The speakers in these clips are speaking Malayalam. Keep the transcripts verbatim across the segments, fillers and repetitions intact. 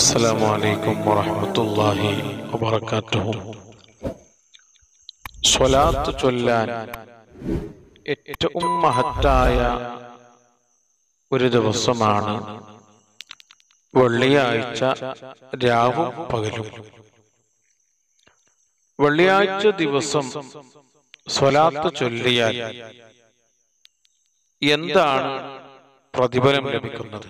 അസ്സലാമു അലൈക്കും വറഹ്മത്തുള്ളാഹി വബറകാതുഹു. സ്വലാത്ത് ചൊല്ലാൻ ഏറ്റവും മഹത്തായ ഒരു ദിവസമാണ് വെള്ളിയാഴ്ച രാവും പകലും. വെള്ളിയാഴ്ച ദിവസം സ്വലാത്ത് ചൊല്ലിയാൽ എന്താണ് പ്രതിഫലം ലഭിക്കുന്നത്?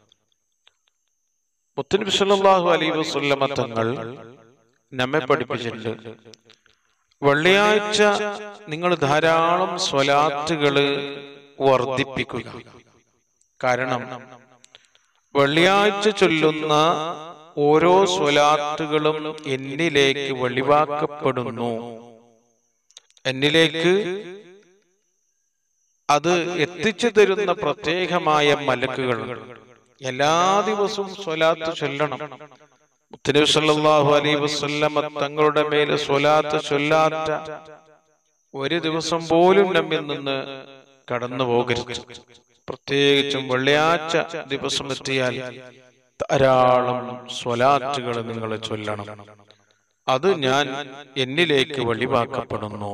മുത്തുനബി സല്ലല്ലാഹു അലൈഹി വസല്ലമ തങ്ങൾ നമ്മെ പഠിപ്പിച്ചിട്ടുണ്ട്, വെള്ളിയാഴ്ച നിങ്ങൾ ധാരാളം സ്വലാത്തുകള് വർദ്ധിപ്പിക്കുക. കാരണം വെള്ളിയാഴ്ച ചൊല്ലുന്ന ഓരോ സ്വലാത്തുകളും എന്നിലേക്ക് വെളിവാക്കപ്പെടുന്നു, എന്നിലേക്ക് അത് എത്തിച്ചു തരുന്ന പ്രത്യേകമായ മലക്കുകളുണ്ട്. എല്ലാ ദിവസവും സ്വലാത്ത് ചൊല്ലണം. മുത്തുനബി സല്ലല്ലാഹു അലൈഹി വസല്ലമ തങ്ങളുടെ മേൽ സ്വലാത്ത് ചൊല്ലാത്ത ഒരു ദിവസം പോലും നമ്മിൽ നിന്ന് കടന്നു പോകരുത്. പ്രത്യേകിച്ചും വെള്ളിയാഴ്ച ദിവസം എത്തിയാൽ ധാരാളം സ്വലാത്തുകൾ നിങ്ങൾ ചൊല്ലണം. അത് ഞാൻ എന്നിലേക്ക് വെളിവാക്കപ്പെടുന്നു.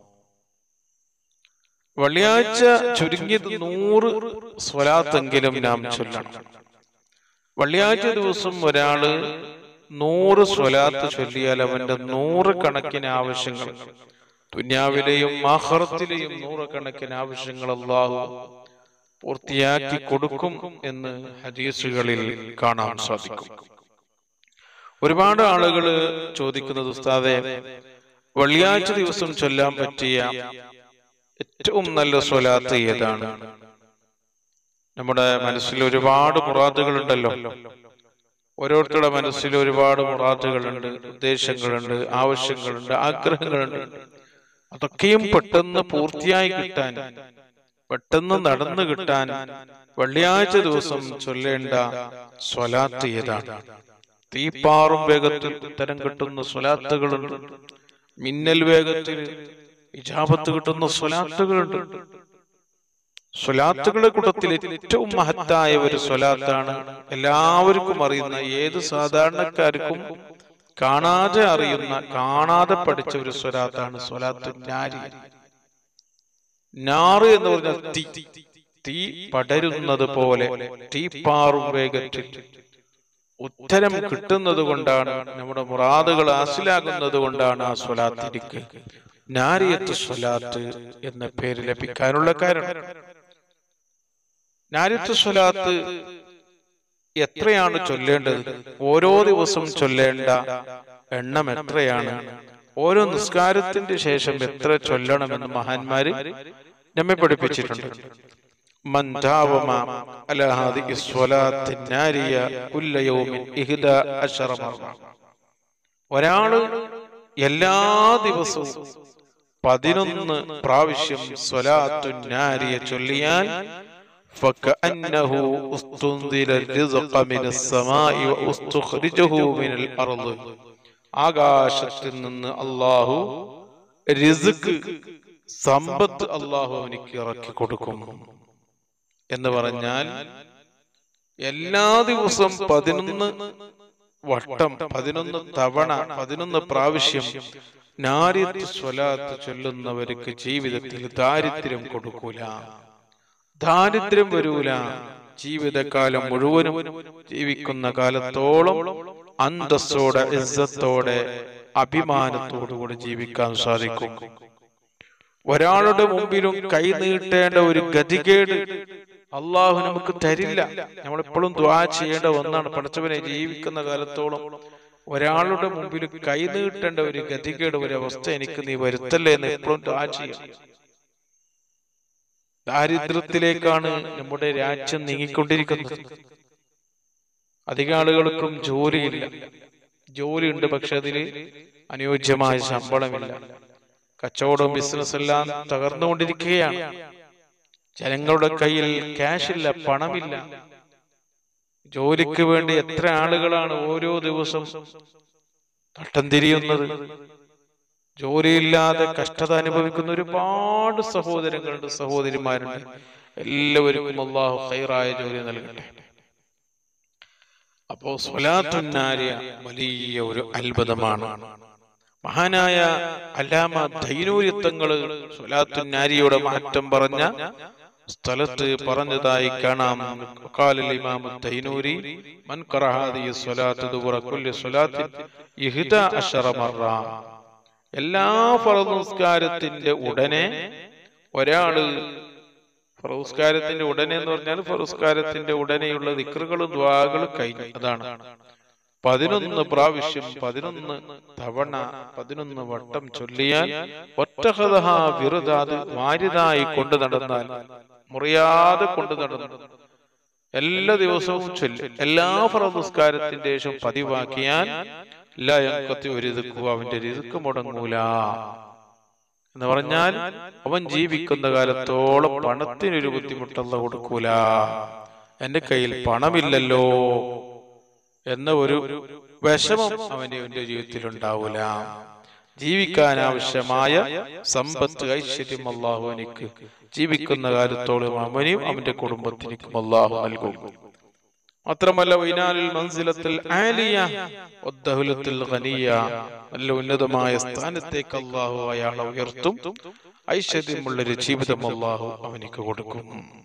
വെള്ളിയാഴ്ച ചുരുങ്ങിയത് നൂറ് സ്വലാത്തെങ്കിലും നാം ചൊല്ലണം. വെള്ളിയാഴ്ച ദിവസം ഒരാള് നൂറ് സ്വലാത്ത് ചൊല്ലിയാൽ അവന്റെ നൂറ് കണക്കിന് ആവശ്യങ്ങൾ, ദുനിയാവിലെയും ആഖിറത്തിലെയും നൂറ് കണക്കിന് ആവശ്യങ്ങൾ അല്ലാഹു പൂർത്തിയാക്കി കൊടുക്കും എന്ന് ഹദീസുകളിൽ കാണാൻ സാധിക്കും. ഒരുപാട് ആളുകൾ ചോദിക്കുന്നത്, ഉസ്താദേ, വെള്ളിയാഴ്ച ദിവസം ചൊല്ലാൻ പറ്റിയ ഏറ്റവും നല്ല സ്വലാത്ത് ഏതാണ്? നമ്മുടെ മനസ്സിൽ ഒരുപാട് മുറാദുകളുണ്ടല്ലോ. ഓരോരുത്തരുടെ മനസ്സിൽ ഒരുപാട് മുറാദുകളുണ്ട്, ഉദ്ദേശങ്ങളുണ്ട്, ആവശ്യങ്ങളുണ്ട്, ആഗ്രഹങ്ങളുണ്ട്. അതൊക്കെയും പെട്ടെന്ന് പൂർത്തിയായി കിട്ടാൻ, പെട്ടെന്ന് നടന്നു കിട്ടാൻ വെള്ളിയാഴ്ച ദിവസം ചൊല്ലേണ്ട സ്വലാത്ത് ഏതാണ്? തീപ്പാറും വേഗത്തിൽ ഉത്തരം കിട്ടുന്ന സ്വലാത്തുകളുണ്ട്, മിന്നൽ വേഗത്തിൽ ഇജാബത്ത് കിട്ടുന്ന സ്വലാത്തുകളുണ്ട്. സ്വലാത്തുകളുടെ കൂട്ടത്തിൽ ഏറ്റവും മഹത്തായ ഒരു സ്വലാത്താണ് എല്ലാവർക്കും അറിയുന്ന, ഏത് സാധാരണക്കാർക്കും കാണാതെ അറിയുന്ന, കാണാതെ പഠിച്ച ഒരു സ്വലാത്താണ് സ്വലാത്തു നാരി. നാറ് എന്ന് പറഞ്ഞാൽ തീ, തീ പടരുന്നത് പോലെ തീപ്പാറും വേഗത്തിൽ ഉത്തരം കിട്ടുന്നത് കൊണ്ടാണ്, നമ്മുടെ മുറാദുകൾ ഹാസിലാകുന്നത് കൊണ്ടാണ് ആ സ്വലാത്തിരിക്ക് നാരിയത്ത് സ്വലാത്ത് എന്ന പേര് ലഭിക്കാനുള്ള കാരണം. നാരിയത്ത് സ്വലാത്ത് എത്രയാണ് ചൊല്ലേണ്ടത്? ഓരോ ദിവസവും ചൊല്ലേണ്ട എണ്ണം എത്രയാണ്? ഓരോ നിസ്കാരത്തിന്റെ ശേഷം എത്ര ചൊല്ലണമെന്ന് മഹാന്മാര് നമ്മെ പഠിപ്പിച്ചിട്ടുണ്ട്. മൻ ദാവമ അലാ ഹാദിഹി സ്വലാത്തി നാരിയ കുല്ല യൗമിൻ ഇഹ്ദാ അശറ മർറ. ഒരാള് എല്ലാ ദിവസവും പതിനൊന്ന് പ്രാവശ്യം സ്വലാത്തു നാരിയ ചൊല്ലിയാൽ ഫകഅന്നഹു ഉസ്തുൻദില റിസ്ഖ മിനസ് സമാഇ വഉസ്തുഖ്രിജഹു മിനൽ അർദ്. ആകാശത്തിൽ നിന്ന് അല്ലാഹു റിസ്ക്, സമ്പത്ത് അല്ലാഹു അവനിക്ക് ഇറക്കി കൊടുക്കും എന്ന് പറഞ്ഞാൽ, എല്ലാ ദിവസവും പതിനൊന്ന് വട്ടം, പതിനൊന്ന് തവണ, പതിനൊന്ന് പ്രാവശ്യം നാരിയത്ത് സ്വലാത്ത് ചൊല്ലുന്നവർക്ക് ജീവിതത്തിൽ ദാരിദ്ര്യം കൊടുക്കൂല, ദാരിദ്ര്യം വരൂല. ജീവിതകാലം മുഴുവനും ജീവിക്കുന്ന കാലത്തോളം അന്തസ്സോടെ, ഇസ്സത്തോടെ, അഭിമാനത്തോടുകൂടി ജീവിക്കാൻ സാധിക്കും. ഒരാളുടെ മുമ്പിലും കൈ നീട്ടേണ്ട ഒരു ഗതികേട് അള്ളാഹു നമുക്ക് തരില്ല. നമ്മളെപ്പോഴും ദുആ ചെയ്യേണ്ട ഒന്നാണ്, പടച്ചവനെ ജീവിക്കുന്ന കാലത്തോളം ഒരാളുടെ മുമ്പിൽ കൈ നീട്ടേണ്ട ഒരു ഗതികേട്, ഒരു അവസ്ഥ എനിക്ക് നീ വരുത്തല്ലേ എന്ന് എപ്പോഴും ദുആ ചെയ്യണം. ദാരിദ്ര്യത്തിലേക്കാണ് നമ്മുടെ രാജ്യം നീങ്ങിക്കൊണ്ടിരിക്കുന്നത്. അധിക ആളുകൾക്കും ജോലിയില്ല, ജോലിയുണ്ട് പക്ഷെ അതിന് അനുയോജ്യമായ ശമ്പളമില്ല. കച്ചവടവും ബിസിനസ് എല്ലാം തകർന്നുകൊണ്ടിരിക്കുകയാണ്. ജനങ്ങളുടെ കയ്യിൽ ക്യാഷ് ഇല്ല, പണമില്ല. ജോലിക്ക് വേണ്ടി എത്ര ആളുകളാണ് ഓരോ ദിവസം തട്ടം തിരിയുന്നത്? ജോലിയില്ലാതെ കഷ്ടത അനുഭവിക്കുന്ന ഒരുപാട് സഹോദരങ്ങളുണ്ട്, സഹോദരിമാരുണ്ട്. എല്ലാവർക്കും അല്ലാഹു ഖൈറായ ജോലി നൽകട്ടെ. അപ്പോ സ്വലാത്തുൻ നാരിയ വലിയ ഒരു അത്ഭുതമാണ്. മഹാനായ അല്ലാമ ദൈനൂരി തങ്ങള് സ്വലാത്തുൻ നാരിയുടെ മാറ്റം പറഞ്ഞ സ്ഥലത്ത് പറഞ്ഞതായി കാണാം. ഖാലൽ ഇമാം ദൈനൂരി മൻ ഖറഅ ഹാദിഹി സ്വലാത്തു ദുബറ കുല്ലി സ്വലാത്തിൻ ഇഹ്ദാ അശറ മറ. എല്ലാ ഫർദ് നിസ്കാരത്തിന്റെ ഉടനെ ഒരാള്, ഫർദ് ഉടനെ എന്ന് പറഞ്ഞാൽ ഫർദ് ഉടനെയുള്ള ദിക്റുകളും ദുആകളും കഴിഞ്ഞു. അതാണ് പതിനൊന്ന് പ്രാവശ്യം പതിനൊന്ന് തവണ പതിനൊന്ന് വട്ടം ചൊല്ലിയാൽ ഒറ്റഹദഹ വിറുദാത് വാരിതായി കൊണ്ടു നടന്നാൽ, മുറിയാതെ കൊണ്ടു നടന്നു എല്ലാ ദിവസവും ചൊല്ലി എല്ലാ ഫർദ് നിസ്കാരത്തിന്റെ ശേഷം പതിവാക്കിയാൽ ലാ യൻഖതി റിസ്ഖു, അവന്റെ റിസ്ക് മുടങ്ങൂല എന്ന് പറഞ്ഞാൽ അവൻ ജീവിക്കുന്ന കാലത്തോളം പണത്തിനൊരു ബുദ്ധിമുട്ടല്ല കൊടുക്കൂല. എന്റെ കയ്യിൽ പണമില്ലല്ലോ എന്ന ഒരു വിഷമം അവന്റെ അവന്റെ ജീവിതത്തിൽ ഉണ്ടാവൂല. ജീവിക്കാൻ ആവശ്യമായ സമ്പത്ത് ഐശ്വര്യം അല്ലാഹു എനിക്ക് ജീവിക്കുന്ന കാലത്തോളം അവനും അവന്റെ കുടുംബത്തിനും അല്ലാഹു നൽകും. മാത്രമല്ല വൈനാലിൽ മൻസിലത്തിൽ ആലിയ വദ്ദഹുലത്തിൽ ഗനിയ, നല്ല ഉന്നതമായ സ്ഥാനത്തേക്ക് അല്ലാഹു അയാളെ ഉയർത്തും. ഐശ്വര്യമുള്ളൊരു ജീവിതം അല്ലാഹു അവനിക്ക് കൊടുക്കും.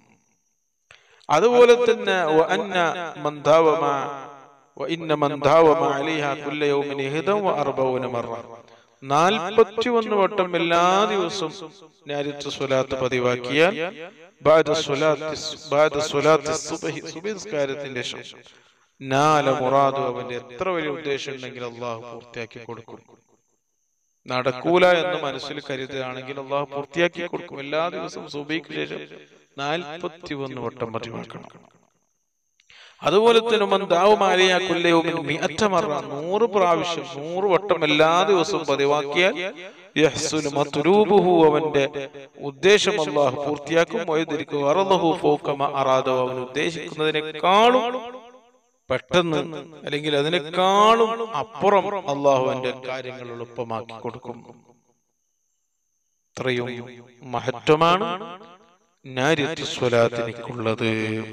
അതുപോലെ തന്നെ വഅന്ന മൻ ദാവമ വഇന്ന മൻ ദാവമ അലൈഹാ കുല്ല യൗമിൻ ഇഹ്ദാ വഅർബഊന മറ, നാൽപ്പത്തിയൊന്ന് വട്ടം എല്ലാ ദിവസവും നാരിയത്ത് സ്വലാത്ത് പതിവാക്കിയാൽ ബഅദ സ്വലാത്തി ബഅദ സ്വലാത്തി സുബ്ഹി, സുബ്ഹി നിസ്കാരത്തിന്റെ ശേഷം നാല മുറാദു, അവന്റെ എത്ര വലിയ ഉദ്ദേശം ഉണ്ടെങ്കിൽ അല്ലാഹു പൂർത്തിയാക്കി കൊടുക്കും. നടക്കൂല എന്ന് മനസ്സിൽ കരുതുകയാണെങ്കിൽ അല്ലാഹു പൂർത്തിയാക്കി കൊടുക്കും. എല്ലാ ദിവസവും സുബ്ഹിക്ക് ശേഷം നാൽപ്പത്തിയൊന്ന് വട്ടം പതിവാക്കണം. അതുപോലെ തന്നെ മൻ ദാവമ അലൈഹാ കുല്ല യൗമിൻ മിഅത മറ, നൂറ് പ്രാവശ്യം നൂറ് വട്ടം എല്ലാ ദിവസവും പതിവാക്കിയാൽ യഹ്സുലു മത്ലൂബുഹു, അവന്റെ ഉദ്ദേശം അല്ലാഹു പൂർത്തിയാക്കും. വയദ്രികു അർദഹു ഫൗക മാ അറാദ, അവൻ ഉദ്ദേശിക്കുന്നതിനേക്കാളും പെട്ടെന്ന് അല്ലെങ്കിൽ അതിനേക്കാളും അപ്പുറം അല്ലാഹു അവന്റെ കാര്യങ്ങൾ എളുപ്പമാക്കി കൊടുക്കും. ഇത്രയും മഹത്വമാണ് നാരിയത്ത് സ്വലാത്തിനുള്ളത്.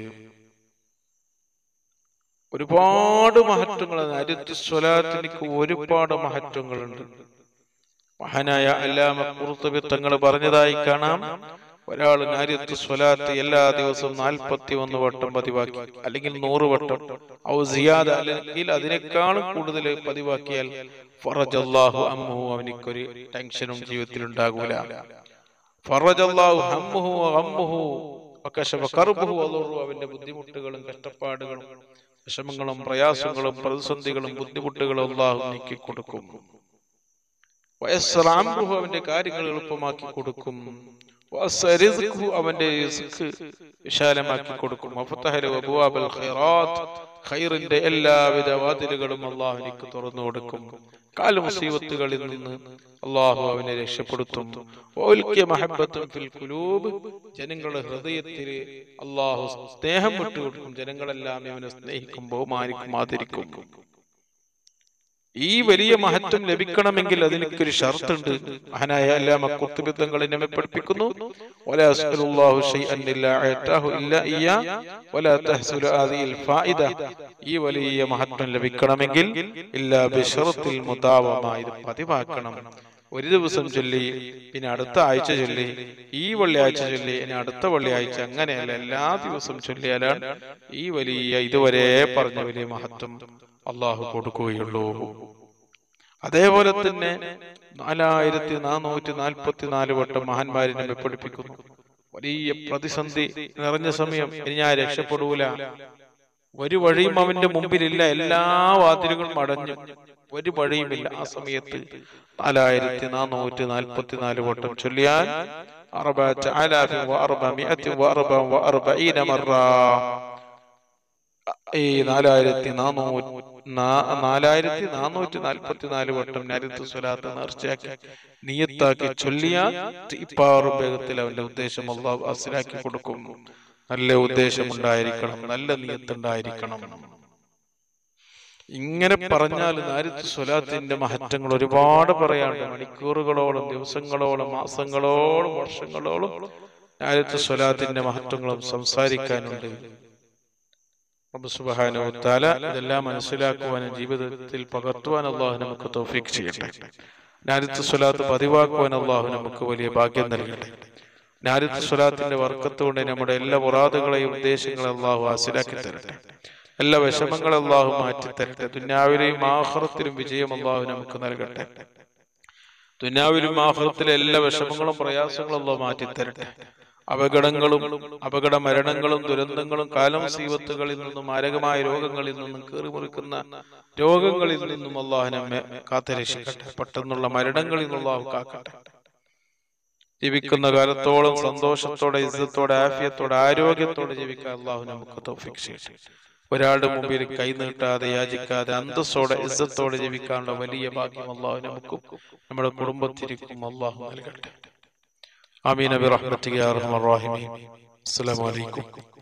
ഒരുപാട് മഹത്വങ്ങൾ നാരിയത്ത് സ്വലാത്തിനു ഒരുപാട് മഹത്വങ്ങളുണ്ട്. മഹാനായ അല്ലാമ ഖുർത്തുബി തങ്ങൾ പറഞ്ഞതായി കാണാം, ഒരാൾ നാരിയത്ത് സ്വലാത്ത് എല്ലാ ദിവസവും നാൽപ്പത്തി ഒന്ന് വട്ടം പതിവാക്കി, അല്ലെങ്കിൽ നൂറ് വട്ടം ഔ സിയാദ, അല്ലെങ്കിൽ അതിനേക്കാളും കൂടുതൽ പതിവാക്കിയാൽ ഫറജല്ലാഹു അംഹു, അവനിക്കൊരു ടെൻഷനും ജീവിതത്തിൽ ഉണ്ടാകൂല. ഫറജല്ലാഹു ഹമ്മുഹു വഗമ്മുഹു വകശഫ കർബുഹു വദുറു, അവന്റെ ബുദ്ധിമുട്ടുകളും കഷ്ടപ്പാടുകളും വിഷമങ്ങളും പ്രയാസങ്ങളും പ്രതിസന്ധികളും ബുദ്ധിമുട്ടുകളും അല്ലാഹു നീക്കി കൊടുക്കും. വയസ്സറ അംറുഹു, അവന്റെ കാര്യങ്ങൾ എളുപ്പമാക്കി കൊടുക്കും. വസരിസ്ഖു, അവന്റെ റിസ്ക് വിശാലമാക്കി കൊടുക്കും. വഫതഹല അബ്വാബൽ ഖൈറാത്ത്, ഖൈറിന്റെ എല്ലാവിധ വാതിലുകളും അല്ലാഹു എനിക്ക് തുറന്നു കൊടുക്കും. കാല മുസീബത്തുകളിൽ നിന്ന് അല്ലാഹു അവനെ രക്ഷപ്പെടുത്തും. വഉൽകിയ മഹബ്ബത്തുൻ ഫിൽ ഖുലൂബ്, ജനങ്ങളുടെ ഹൃദയത്തിൽ അല്ലാഹു സ്നേഹം വിട്ടുകൊടുക്കും. ജനങ്ങളെല്ലാം അവനെ സ്നേഹിക്കും, ബഹുമാനിക്കും, ആദരിക്കും. ഈ വലിയ മഹത്വം ലഭിക്കണമെങ്കിൽ അതിനൊരു ഷർത്തുണ്ട്. മഹാനായ അല്ലാമ ഖുർത്തുബി തങ്ങൾ നമ്മെ പഠിപ്പിക്കുന്നു, വലാ അസ്അലുല്ലാഹു ശൈഅൻ ഇല്ലാ അഅതാഹു ഇല്ലാ ഇയ്യാ വലാ തഹ്സുലു ഹാദിഹിൽ ഫായിദ, ഈ വലിയ മഹത്വം ലഭിക്കണമെങ്കിൽ ഇല്ലാ ബിശറത്തിൽ മുദാവമ, ഇത് പതിവാക്കണം. ഒരു ദിവസം ചൊല്ലി, പിന്നെ അടുത്ത ആഴ്ച ചൊല്ലി, ഈ വെള്ളിയാഴ്ച ചൊല്ലി, ഇനി അടുത്ത വെള്ളിയാഴ്ച, അങ്ങനെയല്ല, എല്ലാ ദിവസവും ചൊല്ലിയാലാണ് ഈ വലിയ ഇതുവരെ പറഞ്ഞ വലിയ മഹത്വം അള്ളാഹു കൊടുക്കുകയുള്ളൂ. അതേപോലെ തന്നെ നാലായിരത്തി നാനൂറ്റി നാൽപ്പത്തി നാല് വട്ടം മഹാന്മാരെ നമ്മെ പഠിപ്പിക്കുന്നു. വലിയ പ്രതിസന്ധി നിറഞ്ഞ സമയം, ഇനി ഞാൻ രക്ഷപ്പെടൂല, ഒരു വഴിയും അവന്റെ മുമ്പിലില്ല, എല്ലാ വാതിലുകളും അടഞ്ഞു, ഒരു വഴിയുമില്ല. ആ സമയത്ത് നാലായിരത്തി നാനൂറ്റി നാൽപ്പത്തി നാല് വട്ടം ചൊല്ലിയാൽ അറുബഅത ആലാഫിൻ വഅർബഅമിഅത്തിൻ വഅർബഅൻ വഅർബഈന മറ, ഈ നാലായിരത്തി നാനൂറ്റി നാലായിരത്തി നാനൂറ്റി നാൽപ്പത്തി നാല് വട്ടം നാരിയത്ത് സ്വലാത്ത് നേർച്ചയാക്കി നിയത്താക്കി ചൊല്ലിയാൽ ഇപ്പാറ് വേഗത്തിൽ അവന്റെ ഉദ്ദേശം അല്ലാഹു ഹാസിലാക്കി കൊടുക്കും. നല്ല ഉദ്ദേശം ഉണ്ടായിരിക്കണം, നല്ല നിയത്തുണ്ടായിരിക്കണം. ഇങ്ങനെ പറഞ്ഞാൽ നാരിയത്ത് സ്വലാത്തിന്റെ മഹത്വങ്ങൾ ഒരുപാട് പറയാനുണ്ട്. മണിക്കൂറുകളോളം, ദിവസങ്ങളോളം, മാസങ്ങളോളം, വർഷങ്ങളോളം നാരിയത്ത് സ്വലാത്തിന്റെ മഹത്വങ്ങളും സംസാരിക്കാനുണ്ട്. റബ്ബ് സുബ്ഹാനഹു വ തആല ഇതെല്ലാം മനസ്സിലാക്കുവാനും ജീവിതത്തിൽ പകർത്തുവാൻ അല്ലാഹു നമുക്ക് തൗഫീഖ് ചെയ്യട്ടെ. നാരിത്ത് സ്വലാത്ത് പതിവാക്കുവാൻ അല്ലാഹു നമുക്ക് വലിയ ഭാഗ്യം നൽകട്ടെ. നാരിത്ത് സ്വലാത്തിന്റെ ബർക്കത്ത് കൊണ്ട് നമ്മുടെ എല്ലാ മുറാദുകളെയും ഉദ്ദേശങ്ങളെയും അല്ലാഹു ഹാസിലാക്കി തരട്ടെ. എല്ലാ വിഷമങ്ങളും അല്ലാഹു മാറ്റി തരട്ടെ. ദുനിയാവിലെയും ആഖിറത്തിലും വിജയം അല്ലാഹു നമുക്ക് നൽകട്ടെ. ദുനിയാവിലും ആഖിറത്തിലെ എല്ലാ വിഷമങ്ങളും പ്രയാസങ്ങളും അല്ലാഹു മാറ്റി തരട്ടെ. അപകടങ്ങളും അപകട മരണങ്ങളും ദുരന്തങ്ങളും കാലം സീവത്തുകളിൽ നിന്നും മാരകമായ രോഗങ്ങളിൽ നിന്നും കീറിമുറിക്കുന്ന രോഗങ്ങളിൽ നിന്നും അല്ലാഹു നമ്മെ കാത്തുരക്ഷിക്കട്ടെ. പെട്ടെന്നുള്ള മരണങ്ങളിൽ നിന്ന് അല്ലാഹു കാക്കട്ടെ. ജീവിക്കുന്ന കാലത്തോളം സന്തോഷത്തോടെ ഇസ്സത്തോടെ ആഫിയത്തോടെ ആരോഗ്യത്തോടെ ജീവിക്കാൻ അല്ലാഹു നമുക്ക് തൗഫീഖ് ചെയ്യട്ടെ. ഒരാളുടെ മുമ്പിൽ കൈ നീട്ടാതെ യാചിക്കാതെ അന്തസ്സോടെ ഇസ്സത്തോടെ ജീവിക്കാനുള്ള വലിയ ഭാഗ്യം അല്ലാഹു നമുക്കും നമ്മുടെ കുടുംബത്തിനും അല്ലാഹു നൽകട്ടെ. ആമീൻ ബിറഹ്മതിക യാ അർഹമർ റഹീമീൻ. അസ്സലാമു അലൈക്കും.